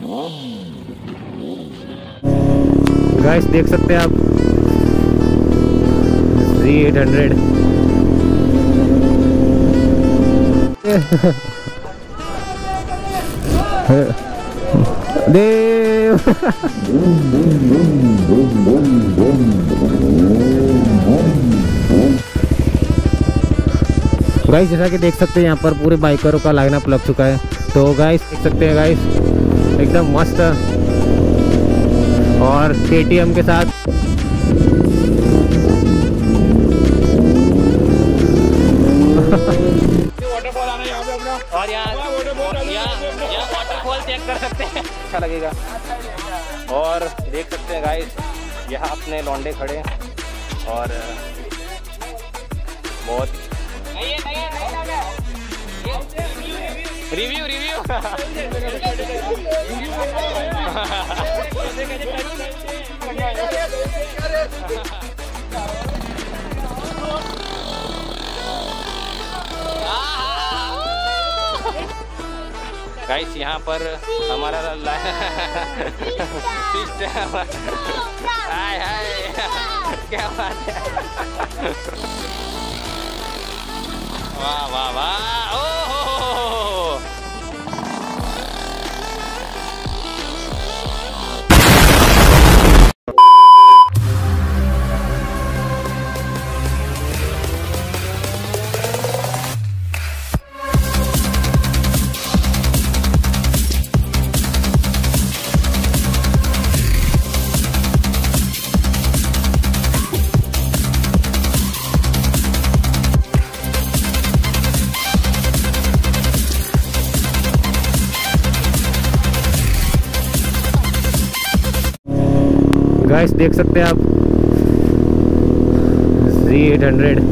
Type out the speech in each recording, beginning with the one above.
Guys देख सकते हैं आप Z800 देव गाइस जैसा कि देख सकते हैं यहाँ पर पूरे बाइकरों का लाइनअप लग चुका है। तो गाइस देख सकते हैं गाइस एकदम मस्त और KTM के साथ वाटरफॉल आना यहाँ पे अपना, और यहाँ वाटरफॉल चेक कर सकते हैं, अच्छा लगेगा। और देख सकते हैं गाइस यहाँ अपने लौंडे खड़े और बहुत रिव्यू गाइस यहाँ पर हमारा सिस्टम हाय क्या बात है, वाह वाह वाह, ओ गाइस देख सकते हैं आप Z800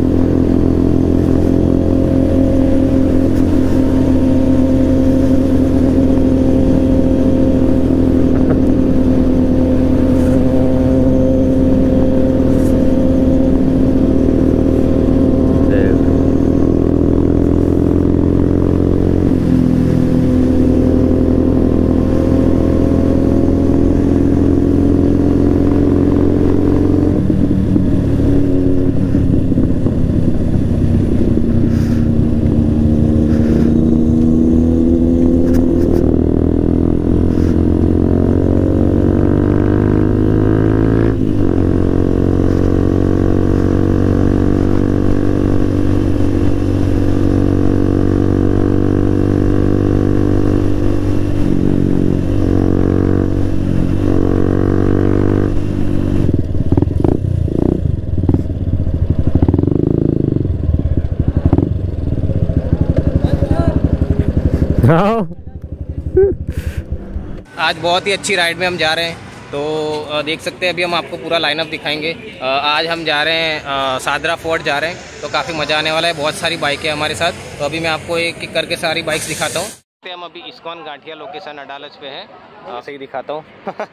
आज बहुत ही अच्छी राइड में हम जा रहे हैं। तो देख सकते हैं अभी हम आपको पूरा लाइनअप दिखाएंगे। आज हम जा रहे हैं सादरा फोर्ट जा रहे हैं, तो काफ़ी मज़ा आने वाला है। बहुत सारी बाइकें हमारे साथ, तो अभी मैं आपको एक एक करके सारी बाइक्स दिखाता हूँ। हम अभी इस्कॉन गांठिया लोकेशन अडालज पे हैं, ऐसे ही दिखाता हूँ।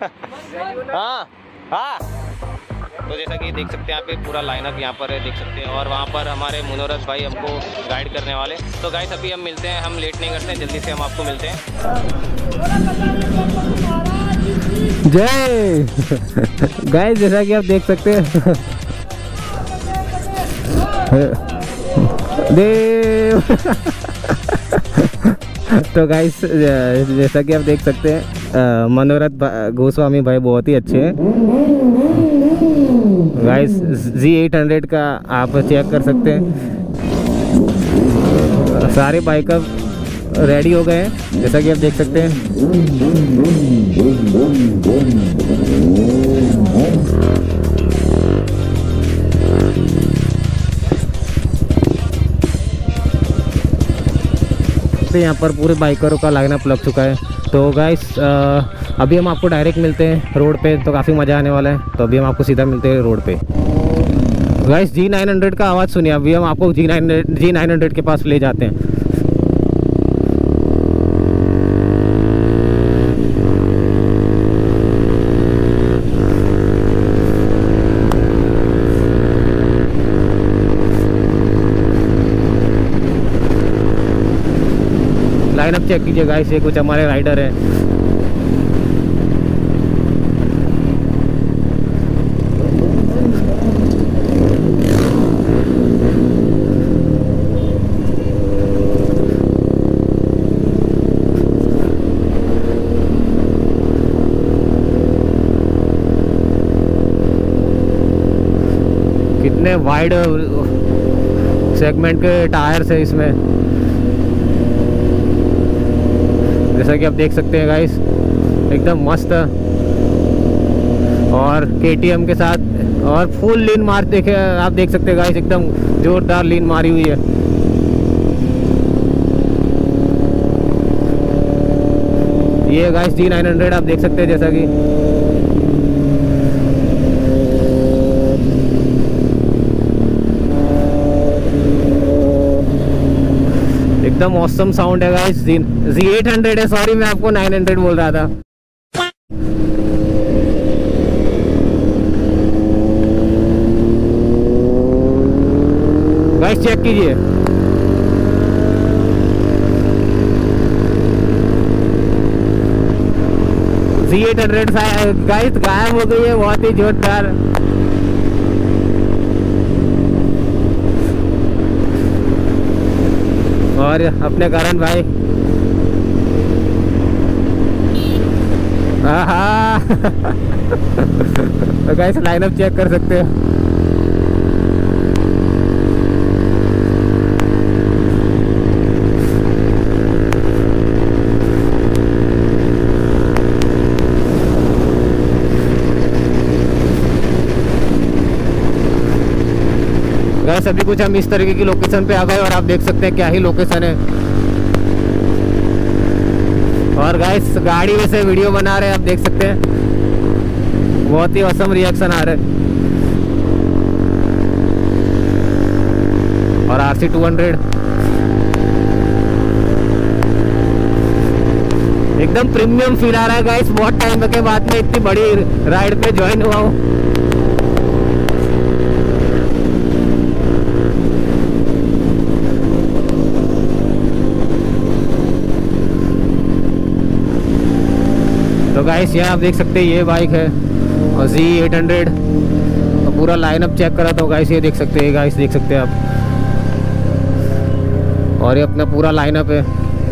हाँ तो जैसा कि देख सकते हैं यहाँ पे पूरा लाइनअप यहाँ पर है, देख सकते हैं। और वहाँ पर हमारे मनोरथ भाई हमको गाइड करने वाले। तो गाइस अभी हम मिलते हैं, हम लेट नहीं करते हैं, जल्दी से हम आपको मिलते हैं। जय गाइस जैसा कि आप देख सकते हैं देव तो गाइस जैसा कि आप देख सकते हैं मनोरथ गोस्वामी भाई बहुत ही अच्छे हैं। गाइस Z800 का आप चेक कर सकते हैं, सारे बाइकर रेडी हो गए हैं जैसा कि आप देख सकते हैं। यहाँ पर पूरे बाइकरों का लाइनअप लग चुका है। तो गाइस अभी हम आपको डायरेक्ट मिलते हैं रोड पे, तो काफ़ी मज़ा आने वाला है। तो अभी हम आपको सीधा मिलते हैं रोड पे। गाइस G900 का आवाज़ सुनिए, अभी हम आपको G900 के पास ले जाते हैं। लाइनअप चेक कीजिए गाइस, ये कुछ हमारे राइडर हैं। वाइड सेगमेंट के टायर्स है इसमें, जैसा कि आप देख सकते हैं गाइस, एकदम मस्त। और KTM के साथ और फुल लीन मार देखे आप देख सकते हैं गाइस, एकदम जोरदार लीन मारी हुई है। ये गाइस G900 आप देख सकते हैं, जैसा कि एकदम ऑसम साउंड है गाइस। Z800 है, सॉरी मैं आपको 900 बोल रहा था। गाइस चेक कीजिए, Z800 गाइस गायब हो गई है, बहुत ही जोरदार। और अपने करण भाई, हाँ तो गाइस लाइनअप चेक कर सकते हो। गाइस अभी कुछ हम इस तरीके की लोकेशन पे आ गए और आप देख सकते हैं क्या ही लोकेशन है। और गाइस गाड़ी में से वीडियो बना रहे हैं, आप देख सकते हैं, बहुत ही औसम रिएक्शन आ रहे हैं। और RC 200 एकदम प्रीमियम फील आ रहा है गाइस। बहुत टाइम के बाद में इतनी बड़ी राइड पे ज्वाइन हुआ हूँ। तो गाइस यहाँ आप देख सकते हैं ये बाइक है और Z800। तो पूरा लाइनअप चेक करा तो गाइस ये देख सकते हैं, गाइस देख सकते हैं आप, और ये अपना पूरा लाइनअप है।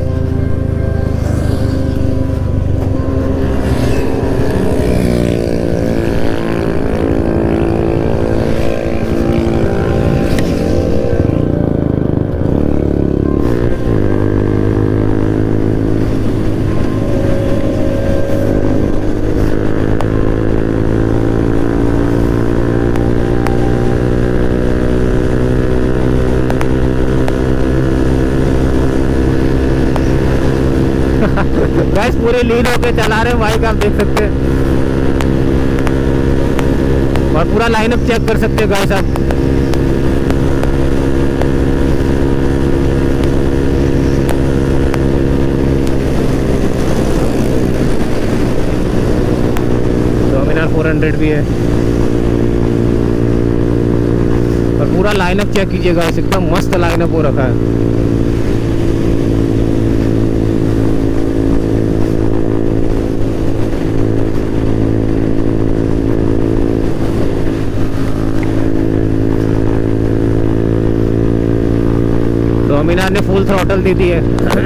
गाइस पूरे लीन होके चला रहे हैं बाइक, आप देख सकते हैं। और पूरा लाइनअप चेक कर सकते हैं गाइस आप। डोमिनार 400 भी है। और पूरा लाइनअप चेक कीजिए गाइस, एकदम मस्त लाइनअप हो रखा है। डोमिनार ने फुल थ्रॉटल दे दी है।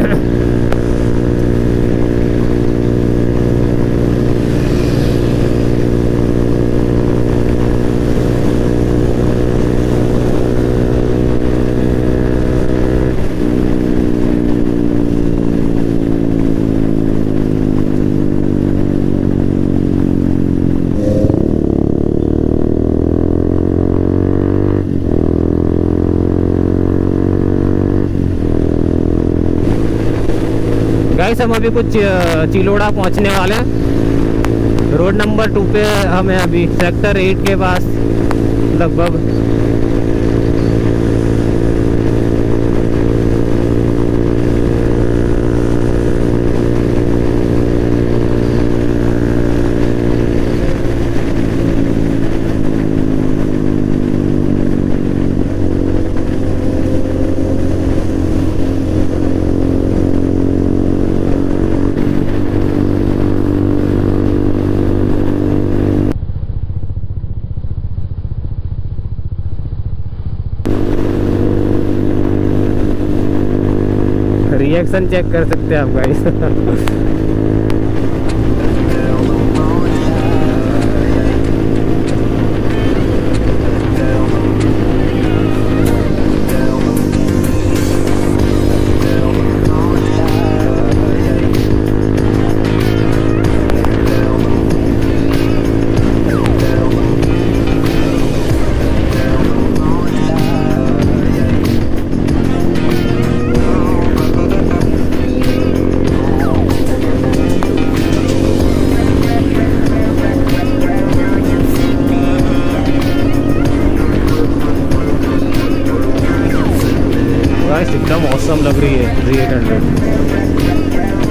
गाइस हम अभी कुछ चिलोड़ा पहुंचने वाले हैं। रोड नंबर 2 पे हमें अभी सेक्टर 8 के पास लगभग। रिएक्शन चेक कर सकते हैं आप गाइस। गाइस एकदम औसम लग रही है Z800।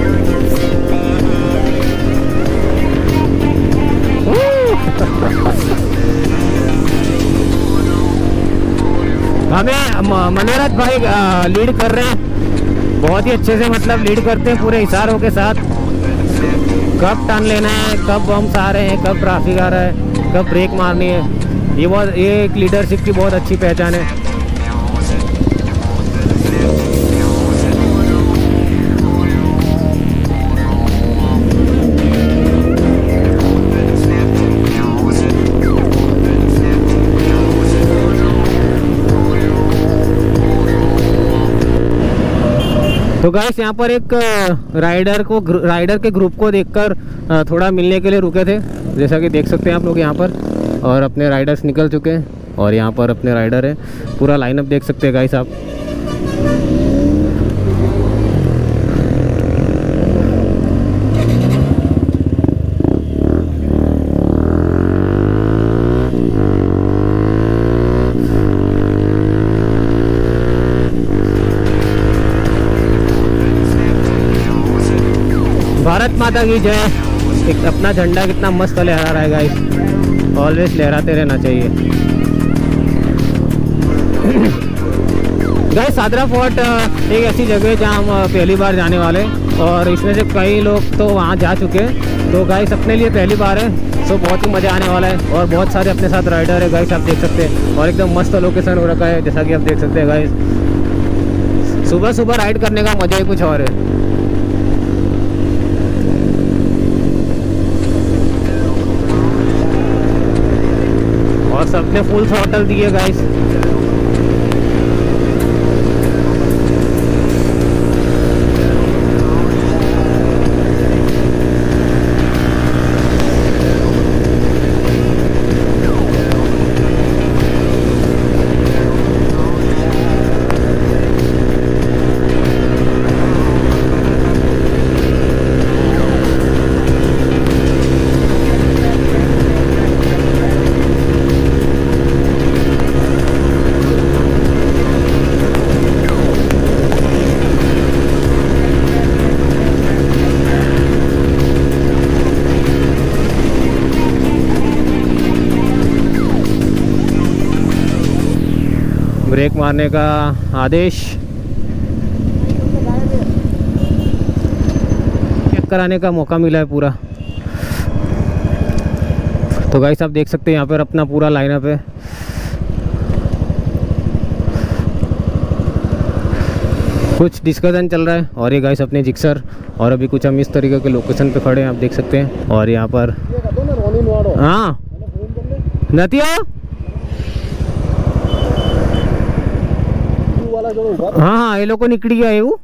हमें मनोरथ भाई लीड कर रहे हैं बहुत ही अच्छे से, मतलब लीड करते हैं पूरे इशारों के साथ। कब टर्न लेना है, कब बम्स आ रहे हैं, कब ट्रैफिक आ रहा है, कब ब्रेक मारनी है, ये एक लीडरशिप की बहुत अच्छी पहचान है। तो गाइस यहाँ पर एक राइडर के ग्रुप को देखकर थोड़ा मिलने के लिए रुके थे, जैसा कि देख सकते हैं आप लोग यहाँ पर। और अपने राइडर्स निकल चुके हैं और यहाँ पर अपने राइडर है। पूरा लाइनअप देख सकते हैं गाइस आप। भारत माता की जय। एक अपना झंडा कितना मस्त लहरा रहा है गाइस, ऑलवेज लहराते रहना चाहिए। गाइस सादरा फोर्ट एक ऐसी जगह है जहाँ हम पहली बार जाने वाले हैं और इसमें से कई लोग तो वहाँ जा चुके हैं। तो गाइस अपने लिए पहली बार है, तो बहुत ही मज़ा आने वाला है। और बहुत सारे अपने साथ राइडर है गाइस, आप देख सकते हैं। और एकदम मस्त लोकेशन हो रखा है, जैसा कि आप देख सकते हैं गाइस। सुबह सुबह राइड करने का मज़ा ही कुछ और है। और सबने फुल थ्रॉटल दिए गाइस। ब्रेक मारने का आदेश, चेक कराने का मौका मिला है पूरा। तो गाइस आप देख सकते हैं यहाँ पर अपना पूरा लाइनअप है। कुछ डिस्कशन चल रहा है और ये गाइस अपने जिक्सर और अभी कुछ हम इस तरीके के लोकेशन पे खड़े हैं, आप देख सकते हैं। और यहाँ पर हाँ नतिया, हाँ ये लोग को निकली गया है वो।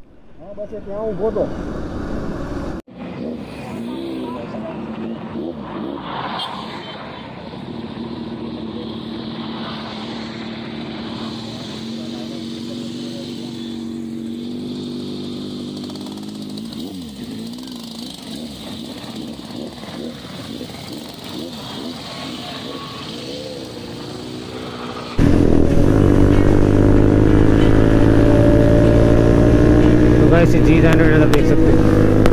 ऐसे Z800 देख सकते हैं।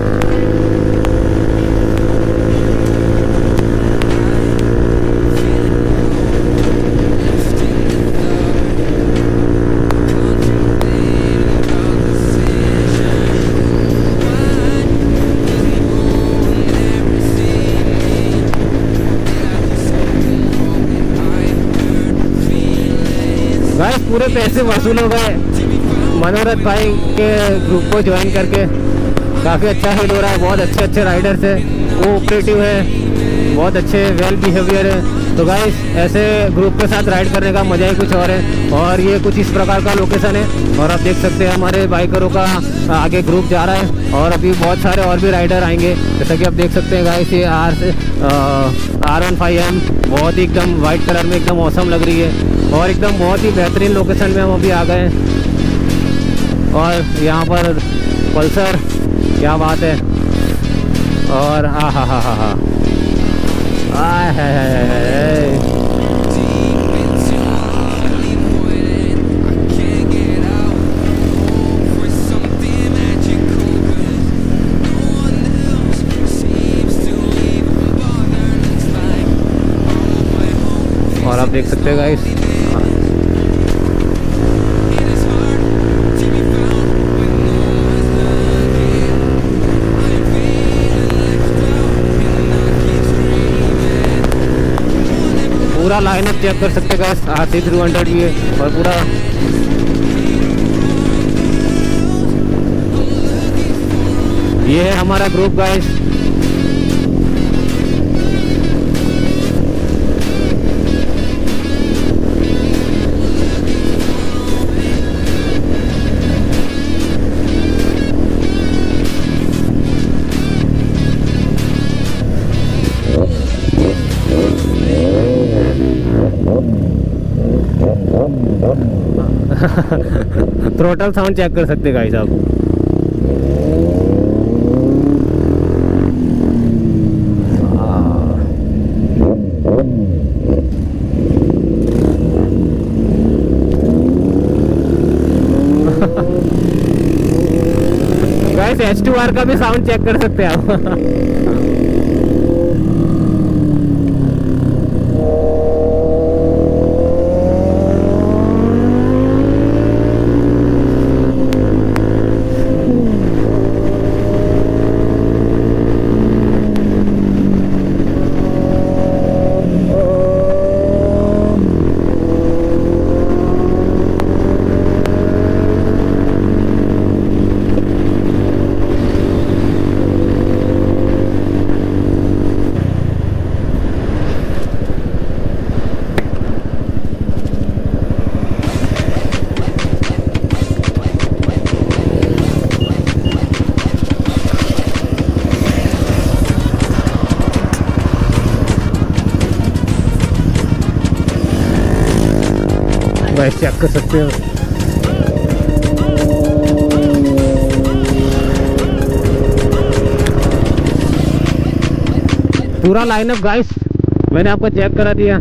गाइस पूरे पैसे वसूल हो गए मनोरथ भाई के ग्रुप को ज्वाइन करके। काफ़ी अच्छा फील हो रहा है, बहुत अच्छे अच्छे राइडर्स है, वो ऑपरेटिव है, बहुत अच्छे वेल बिहेवियर है। तो गाइस ऐसे ग्रुप के साथ राइड करने का मज़ा ही कुछ और है। और ये कुछ इस प्रकार का लोकेशन है और आप देख सकते हैं हमारे बाइकरों का आगे ग्रुप जा रहा है और अभी बहुत सारे और भी राइडर आएंगे। जैसा कि आप देख सकते हैं गाइस ये R15M बहुत ही एकदम वाइट कलर में एकदम औसम लग रही है और एकदम बहुत ही बेहतरीन लोकेशन में हम अभी आ गए हैं। और यहाँ पर पल्सर, क्या बात है। और हाँ हाँ हाँ हाँ हाँ देख सकते हैं गाइस। पूरा लाइनअप चेक कर सकते हैं गाइस। RC 300 भी है और पूरा ये है हमारा group guys. Throttle sound check कर सकते गाइस आप। गाइस H2R का भी साउंड चेक कर सकते हैं आप। गाइस चेक कर सकते हो। पूरा लाइनअप गाइस मैंने आपको चेक करा दिया।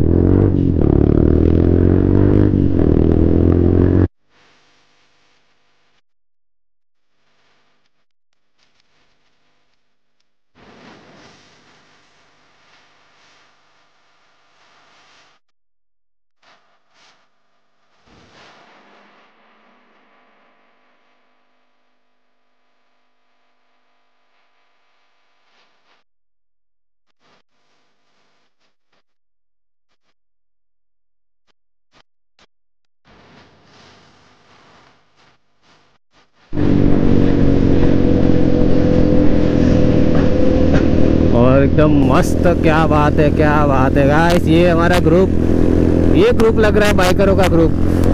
और एकदम मस्त, क्या बात है, क्या बात है गाइस। ये हमारा ग्रुप, ये ग्रुप लग रहा है बाइकरों का ग्रुप।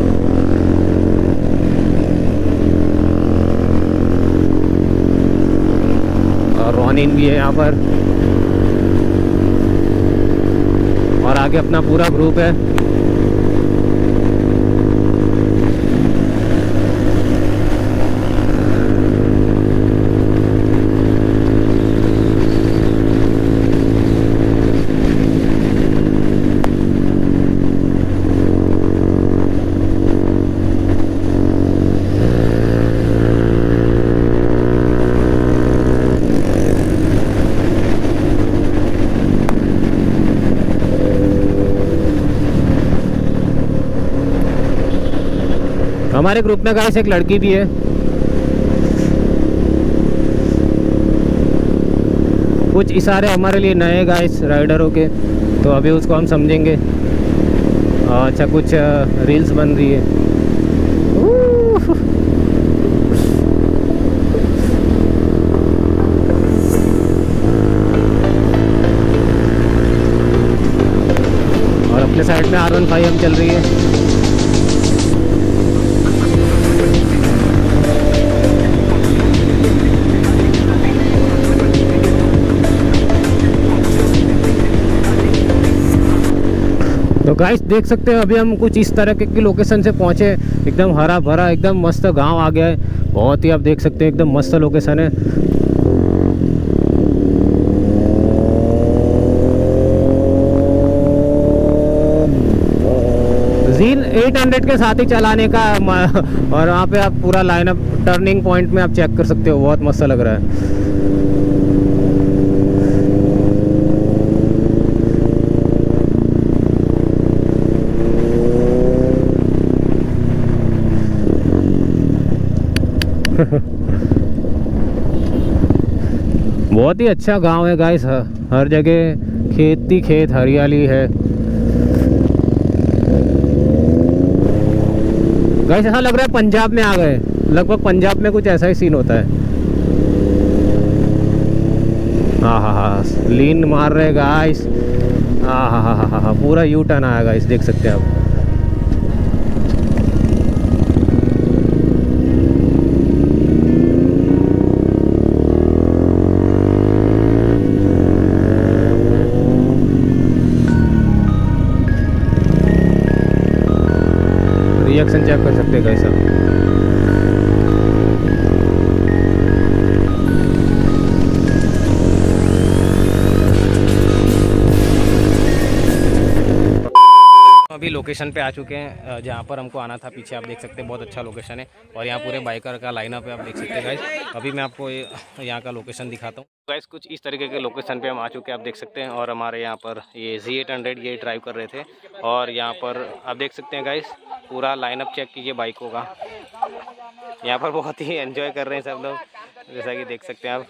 और रोनिन भी है यहाँ पर और आगे अपना पूरा ग्रुप है। हमारे ग्रुप में गाइस एक लड़की भी है। कुछ इशारे हमारे लिए नए गाइस राइडरों के, तो अभी उसको हम समझेंगे। अच्छा कुछ रील्स बन रही है। और अपने साइड में R15 चल रही है। तो गाइस देख सकते हैं अभी हम कुछ इस तरह की लोकेशन से पहुंचे। एकदम हरा भरा, एकदम मस्त गांव आ गया है। बहुत ही आप देख सकते हैं एकदम मस्त लोकेशन है। जीन 800 के साथ ही चलाने का और वहाँ पे आप पूरा लाइनअप टर्निंग पॉइंट में आप चेक कर सकते हो। बहुत मस्त लग रहा है। बहुत ही अच्छा गांव है गाइस, हर जगह खेती खेत हरियाली है गाइस। ऐसा लग रहा है पंजाब में आ गए, लगभग पंजाब में कुछ ऐसा ही सीन होता है। हाँ हाँ हाँ, लीन मार रहे गाइस। हाँ हाँ हाँ हाँ हाँ, पूरा यू टर्न आया गाइस, देख सकते हैं आप। रिएक्शन चेक कर सकते हैं गाइस आप। अभी लोकेशन पे आ चुके हैं जहाँ पर हमको आना था। पीछे आप देख सकते हैं बहुत अच्छा लोकेशन है और यहाँ पूरे बाइकर का लाइनअप है, आप देख सकते हैं गाइस। अभी मैं आपको यहाँ का लोकेशन दिखाता हूँ गाइस। कुछ इस तरीके के लोकेशन पे हम आ चुके हैं, आप देख सकते हैं। और हमारे यहाँ पर ये Z800 ये ड्राइव कर रहे थे और यहाँ पर आप देख सकते हैं गाइस, पूरा लाइनअप चेक कीजिए बाइकों का। यहाँ पर बहुत ही एंजॉय कर रहे हैं सब लोग, जैसा कि देख सकते हैं आप।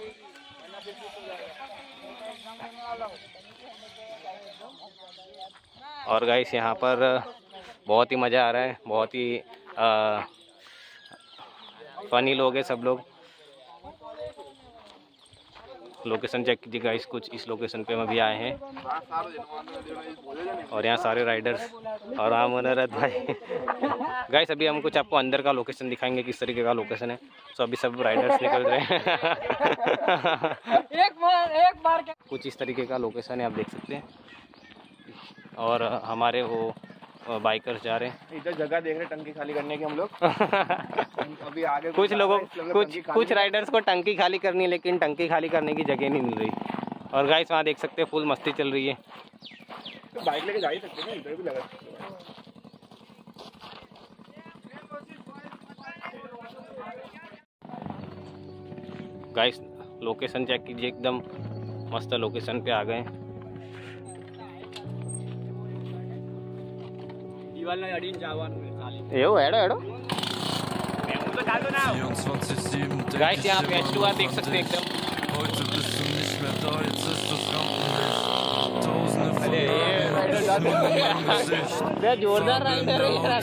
और गाइस यहाँ पर बहुत ही मज़ा आ रहा है, बहुत ही फनी लोग हैं सब लोग। लोकेशन चेक कीजिए गाइस, कुछ इस लोकेशन पे हम अभी आए हैं और यहाँ सारे राइडर्स और राम मनोरथ भाई गाइस। अभी हम कुछ आपको अंदर का लोकेशन दिखाएंगे, किस तरीके का लोकेशन है। तो अभी सब राइडर्स निकल रहे हैं एक बार कुछ इस तरीके का लोकेशन है, आप देख सकते हैं। और हमारे वो बाइकर्स जा रहे हैं, इधर जगह देख रहे टंकी खाली करने की हम लोग। अभी आगे कुछ लोगों कुछ राइडर्स को टंकी खाली करनी है, लेकिन टंकी खाली करने की जगह नहीं मिल रही। और गाइस वहाँ देख सकते हैं फुल मस्ती चल रही है। तो बाइक लेके जा ही सकते हैं, इधर भी लगा। गाइस लोकेशन चेक कीजिए, एकदम मस्त लोकेशन पे आ गए। एड़ो एड़ो एड़ो गाइस, यहाँ पे H2R देख सकते हैं एकदम। अरे जोरदार rider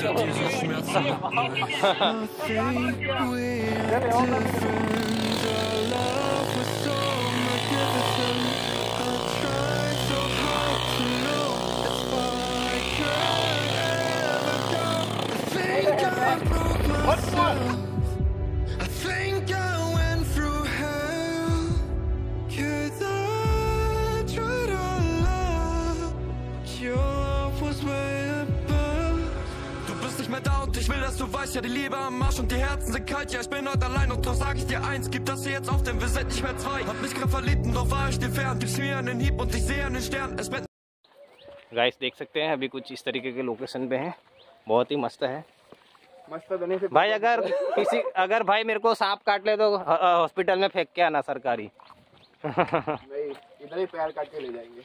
I think I went through hell 'cause I tried to love, but your love was way above. Du bist nicht mehr da und ich will, dass du weißt, ja die Liebe am Arsch und die Herzen sind kalt. Ja ich bin heute allein und doch sag ich dir eins, gib das hier jetzt auf, denn wir sind nicht mehr zwei. Hab mich grad verliebt und doch war ich dir fern. Gib's mir einen Hieb und ich sehe einen Stern. Es brennt. Guys देख सकते हैं अभी कुछ इस तरीके के location पे हैं, बहुत ही मस्त है। मस्त बने से भाई अगर भाई मेरे को सांप काट ले तो हॉस्पिटल में फेंक के आना सरकारी। नहीं, इधर ही पैर काट के ले जाएंगे।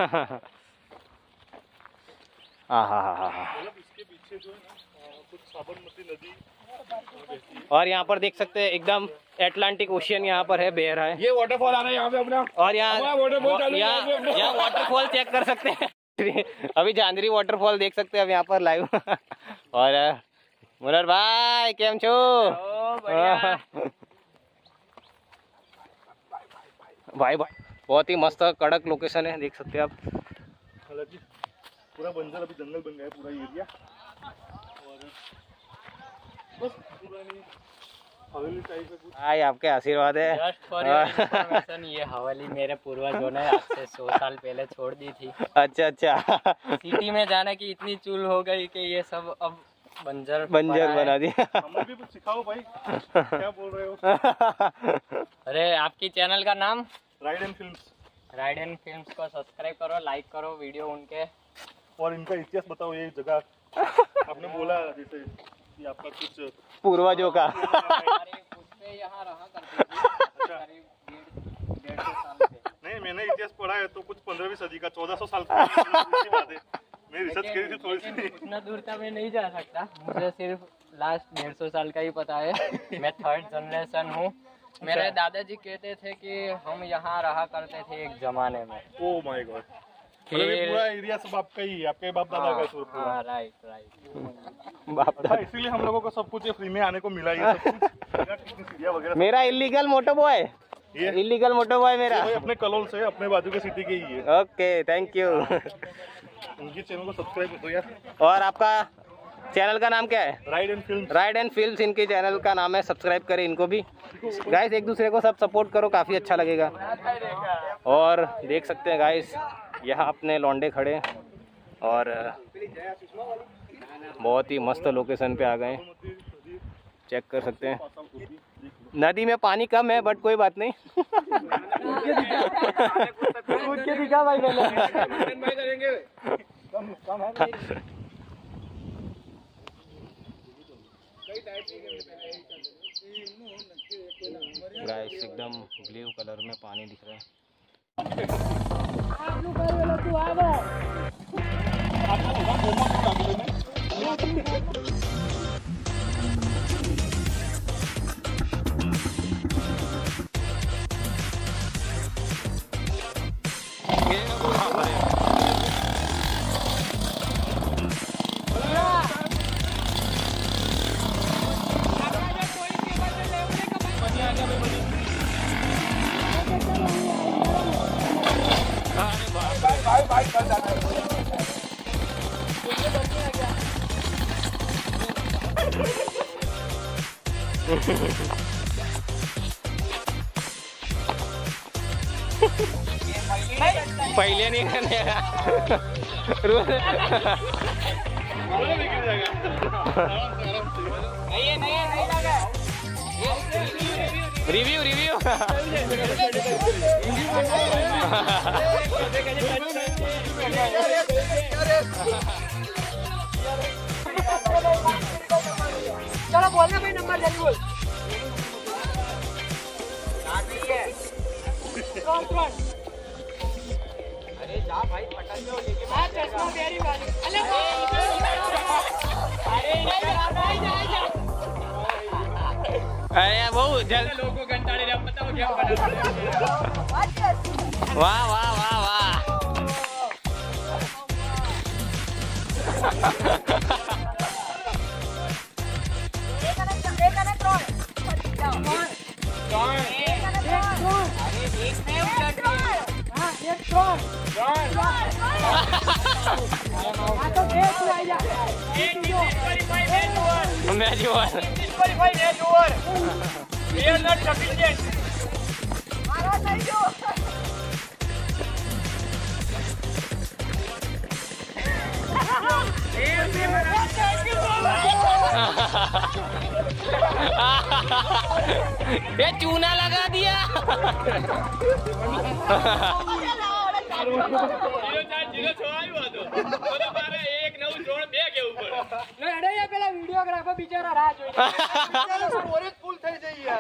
इसके पीछे जो है ना कुछ साबरमती नदी। और यहाँ पर देख सकते हैं एकदम एटलांटिक ओशियन यहाँ पर है, बेर है। ये वाटरफॉल आ रहा है यहाँ पे अपना। और यहाँ वाटरफॉल चेक कर सकते हैं। अभी झांझरी वाटरफॉल देख सकते हैं अब यहाँ पर लाइव। और मुनर भाई केम छो भाई बहुत ही मस्त कड़क लोकेशन है, देख सकते हैं आप। हालांकि पूरा बंजर अभी जंगल बन गया है पूरा एरिया। और बस पुरानी हवेली टाइप है कुछ। भाई आपके आशीर्वाद है। जस्ट फॉर योर इंफॉर्मेशन, ये हवेली मेरे पूर्वजों ने आज से 100 साल पहले छोड़ दी थी। अच्छा अच्छा। सिटी में जाने की इतनी चूल हो गई कि ये सब अब बंजर बना दिया। हमें भी कुछ सिखाओ भाई, क्या बोल रहे हो? अरे आपकी चैनल का नाम? Ride and Films. Ride and Films को सब्सक्राइब करो, लाइक करो वीडियो उनके। और इनका इतिहास बताओ, ये जगह आपने बोला जैसे कि आपका कुछ पूर्वजों का। यहाँ रहा करते थे करीब 150 साल से। नहीं, मैंने इतिहास पढ़ा है तो कुछ 15वीं सदी का 1400 साल की बात है। मैं रिसर्च करी थी थोड़ी सी। उतना दूर तक मैं नहीं जा सकता, मुझे सिर्फ लास्ट 150 साल का ही पता है। मैं 3rd जनरेशन हूँ। मेरे दादाजी कहते थे कि हम यहाँ रहा करते थे एक जमाने में। ओ माय गॉड, मतलब ये पूरा एरिया सब आपका ही है, आपके बाप दादा का है पूरा? हाँ, राइट। बाप दादा। इसीलिए हम लोगों को सब कुछ फ्री में आने को मिला, ये सब कुछ सीढ़ियाँ वगैरह। मेरा इलीगल मोटो बॉय, ये इलीगल मोटो बॉय मेरा। भाई अपने कलोल से, अपने बाजू के सिटी के ही है। Okay, thank you. उनके चैनल को सब्सक्राइब कर दो यार। और आपका चैनल का नाम क्या है? Ride and Film. Ride and Films इनके चैनल का नाम है, सब्सक्राइब करें इनको भी। गाइस एक दूसरे को सब सपोर्ट करो, काफ़ी अच्छा लगेगा। और देख सकते हैं गाइस, यहाँ अपने लौंडे खड़े और बहुत ही मस्त लोकेशन पे आ गए, चेक कर सकते हैं। नदी में पानी कम है बट कोई बात नहीं। कूद के दिखा भाई पहले। गाइस एकदम ब्लू कलर में पानी दिख रहा है। पहले नहीं करने रिव्यू रिव्यू चलो बोलना भाई, नंबर जल्दी बोल। अरे जा भाई, पटक दो लेके। अरे वो जल लोगों घंटा ले रहा, बताओ क्या बना। वाह वाह वाह वाह। ये चूना लगा दिया। પેલા વિડીયોગ્રાફર બિચારા રાહ જોઈ સ્ટોરેજ ફૂલ થઈ જઈ યાર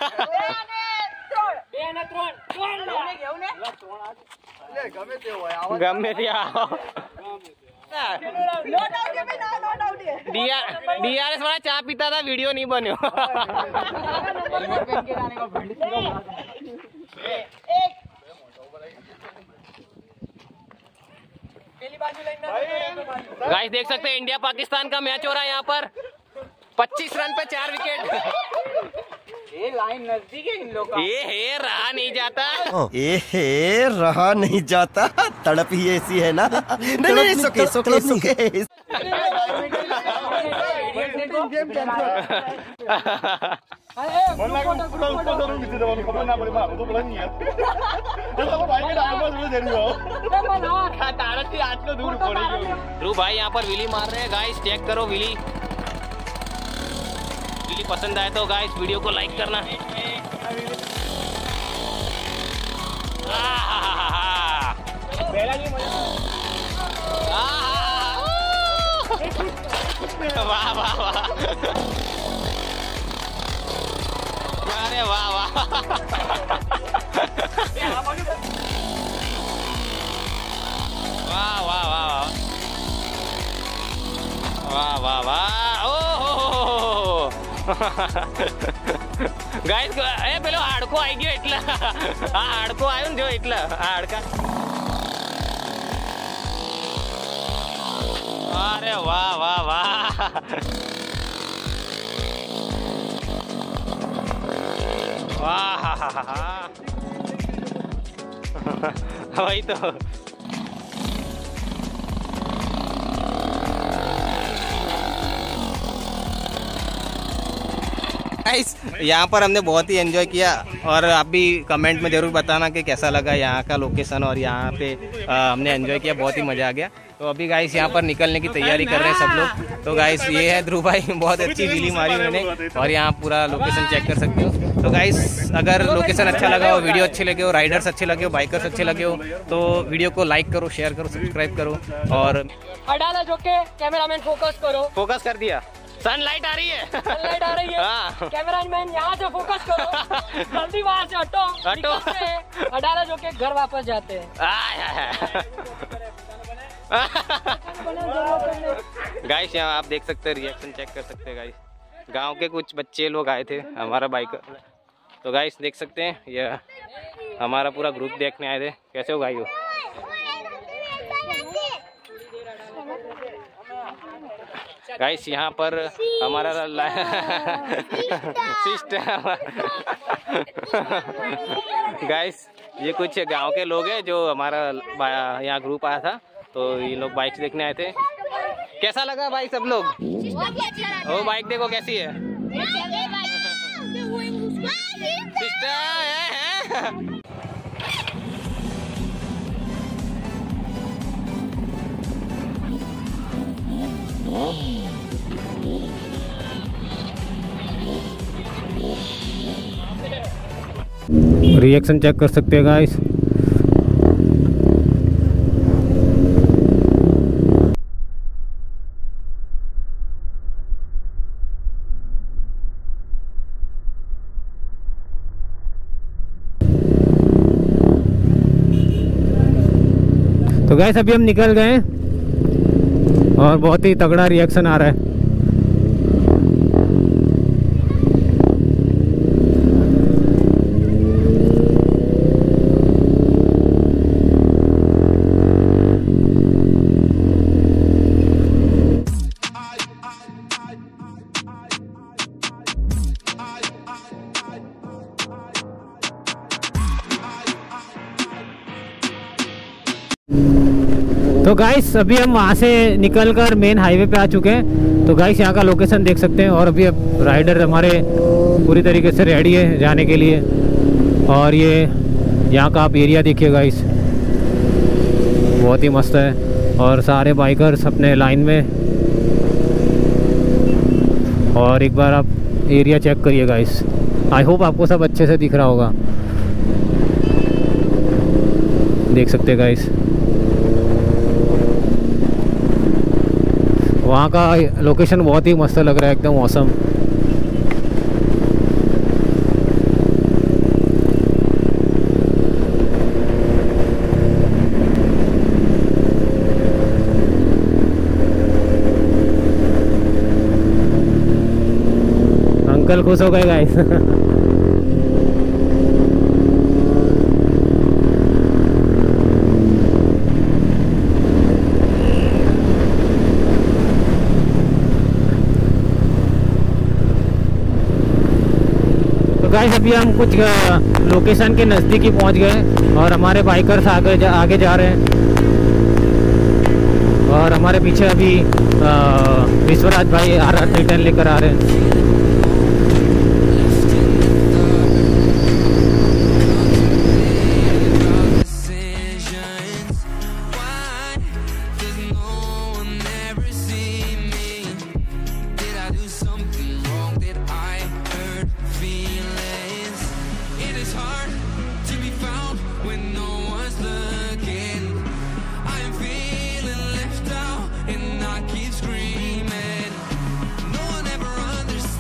2 અને 3 ગેવું ને લે ગમે તે હોય આવા ગમે ત્યાં DRS वाला चाय पीता था, वीडियो नहीं बनो। गाइस देख सकते हैं इंडिया पाकिस्तान का मैच हो रहा है यहाँ पर। 25 रन पे 4 विकेट। ये लाइन नजदीक है इन लोग का। ये रहा नहीं जाता। ए रहा नहीं जाता, तड़प ही ऐसी है ना। नहीं सुके सुके सुके। ध्रुव भाई यहाँ पर विली मार रहे हैं गाइस, चेक करो विली। विली पसंद आए तो गाइस वीडियो को लाइक करना। वाह वाह वाह, अरे वाह वाह वाह वाह वाह वाह वाह वाह। ओ गाइस ए પેલો હાડકો આવી ગયો એટલે આ હાડકો આવ્યો ને જો એટલે આ હાડકા અરે વાહ વાહ વાહ વાહ वही तो गाइस यहाँ पर हमने बहुत ही एंजॉय किया और आप भी कमेंट में ज़रूर बताना कि कैसा लगा यहाँ का लोकेशन और यहाँ पे हमने एंजॉय किया, बहुत ही मज़ा आ गया। तो अभी गाइस यहाँ पर निकलने की तैयारी कर रहे हैं सब लोग। तो गाइस ये है ध्रुव भाई, बहुत अच्छी व्हीली मारी उन्होंने और यहाँ पूरा लोकेशन चेक कर सकते हो। तो गाइस अगर लोकेशन अच्छा लगा हो, वीडियो अच्छे लगे हो, राइडर्स अच्छे लगे हो, बाइकर्स अच्छे लगे हो तो वीडियो को लाइक करो, शेयर करो, सब्सक्राइब करो और अडाला जो के कैमरामैन फोकस करो। फोकस कर दिया, सनलाइट आ रही है, सनलाइट आ रही है। हाँ। कैमरामैन यहाँ से फोकस करो, जल्दी वहाँ से हटो हटो। अडाला जो के घर वापस जाते हैं। गाइस यहाँ आप देख सकते हैं, रिएक्शन चेक कर सकते हैं गाइस। गांव के कुछ बच्चे लोग आए थे हमारा बाइक। तो गाइस देख सकते हैं ये हमारा पूरा ग्रुप देखने आए थे। कैसे हो भाई? गाइस यहाँ पर हमारा गाइस ये कुछ गांव के लोग हैं जो हमारा यहाँ ग्रुप आया था, तो ये लोग बाइक देखने आए थे। कैसा लगा भाई सब लोग? वो बाइक देखो कैसी है। रिएक्शन चेक कर सकते हैं गाइस। तो गाइस अभी हम निकल गए और बहुत ही तगड़ा रिएक्शन आ रहा है। तो गाइस अभी हम वहाँ से निकलकर मेन हाईवे पे आ चुके हैं। तो गाइस यहाँ का लोकेशन देख सकते हैं और अभी अब राइडर हमारे पूरी तरीके से रेडी है जाने के लिए। और ये यहाँ का आप एरिया देखिए गाइस, बहुत ही मस्त है और सारे बाइकर्स अपने लाइन में। और एक बार आप एरिया चेक करिए गाइस, आई होप आपको सब अच्छे से दिख रहा होगा। देख सकते हैं गाइस वहाँ का लोकेशन बहुत ही मस्त लग रहा है, एकदम मौसम। अंकल खुश हो गए गाइस। गाइस अभी हम कुछ लोकेशन के नज़दीक ही पहुंच गए और हमारे बाइकर्स आगे जा रहे हैं। और हमारे पीछे अभी विश्वराज भाई RR310 लेकर आ रहे हैं। Keep screaming. No one ever understands.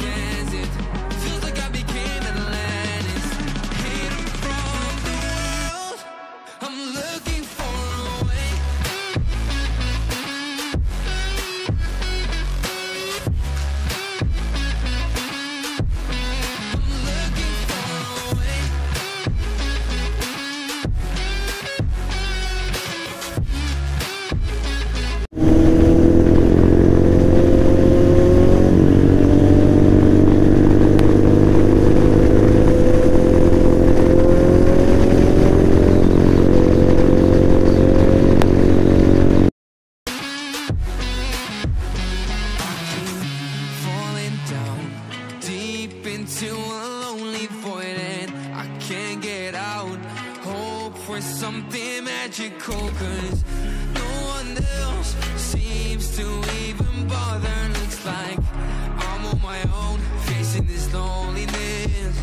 into a lonely void and I can't get out. Hope for something magical, 'cause no one else seems to even bother. Looks like I'm on my own, facing this loneliness.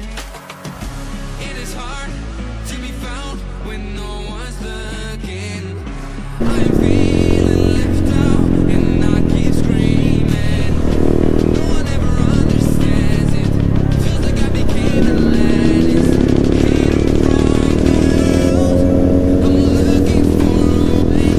It is hard to be found when no one's looking. I'm feeling left out and I keep screaming. No one ever understands it. Feels like I became a Atlantis. Hidden from the world. I'm looking for a way.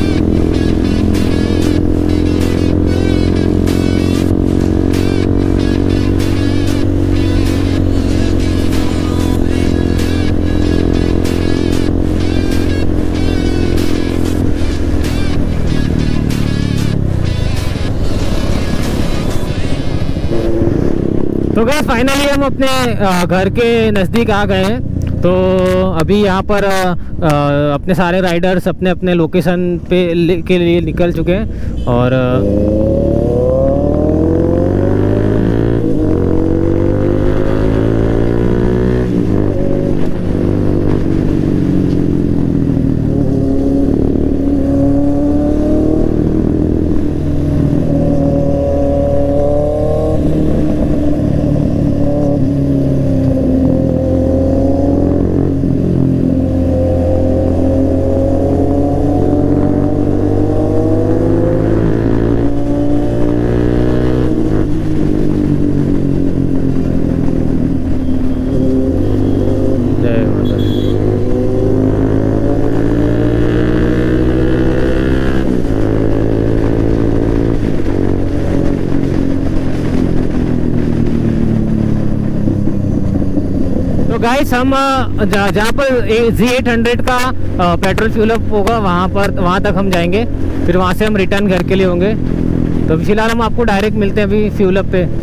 तो guys finally हम अपने घर के नज़दीक आ गए हैं। तो अभी यहाँ पर अपने सारे राइडर्स अपने अपने लोकेशन पे के लिए निकल चुके हैं और गाइस हम जहाँ पर Z800 का पेट्रोल फ्यूल अप होगा वहाँ तक हम जाएंगे, फिर वहाँ से हम रिटर्न घर के लिए होंगे। तो फिलहाल हम आपको डायरेक्ट मिलते हैं अभी फ्यूल अप पे।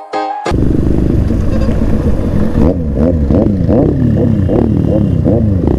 Bum, bum, bum, bum, bum, bum.